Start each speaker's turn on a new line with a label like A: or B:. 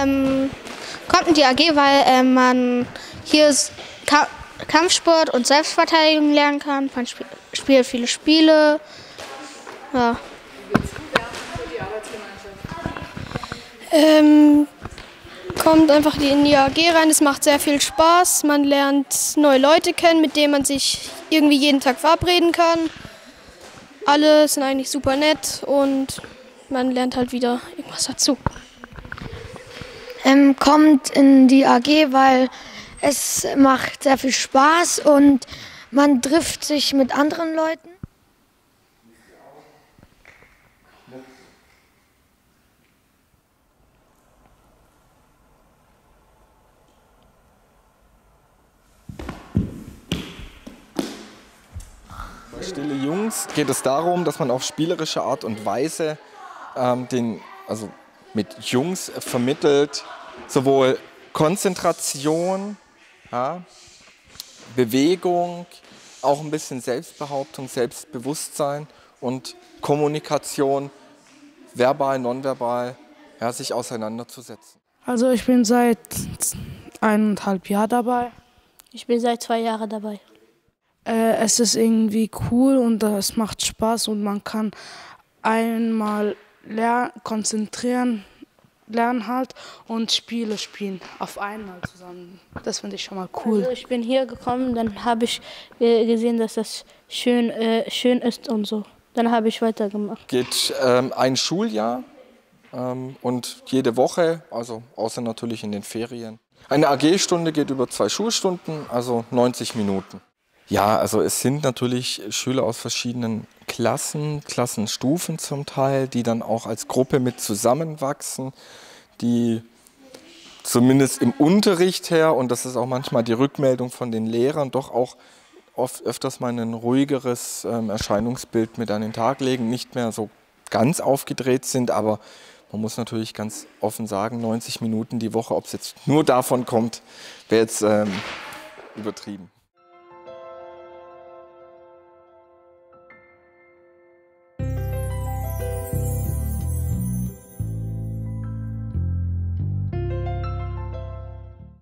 A: kommt in die AG, weil man hier Kampfsport und Selbstverteidigung lernen kann. Man spielt viele Spiele. Ja.
B: Kommt einfach in die AG rein, es macht sehr viel Spaß. Man lernt neue Leute kennen, mit denen man sich irgendwie jeden Tag verabreden kann. Alle sind eigentlich super nett und man lernt halt wieder irgendwas dazu.
C: Kommt in die AG, weil es macht sehr viel Spaß und man trifft sich mit anderen Leuten.
D: Bei Stille Jungs geht es darum, dass man auf spielerische Art und Weise mit Jungs vermittelt, sowohl Konzentration, ja, Bewegung, auch ein bisschen Selbstbehauptung, Selbstbewusstsein und Kommunikation, verbal, nonverbal, ja, sich auseinanderzusetzen.
E: Also ich bin seit 1,5 Jahren dabei.
F: Ich bin seit 2 Jahren dabei.
E: Es ist irgendwie cool und es macht Spaß und man kann einmal konzentrieren, lernen halt und Spiele spielen auf einmal zusammen. Das finde ich schon mal cool.
F: Also ich bin hier gekommen, dann habe ich gesehen, dass das schön ist und so. Dann habe ich weitergemacht.
D: Geht ein Schuljahr und jede Woche, also außer natürlich in den Ferien. Eine AG-Stunde geht über 2 Schulstunden, also 90 Minuten. Ja, also es sind natürlich Schüler aus verschiedenen Klassenstufen zum Teil, die dann auch als Gruppe mit zusammenwachsen, die zumindest im Unterricht her, und das ist auch manchmal die Rückmeldung von den Lehrern, doch auch öfters mal ein ruhigeres Erscheinungsbild mit an den Tag legen, nicht mehr so ganz aufgedreht sind, aber man muss natürlich ganz offen sagen, 90 Minuten die Woche, ob es jetzt nur davon kommt, wäre jetzt übertrieben.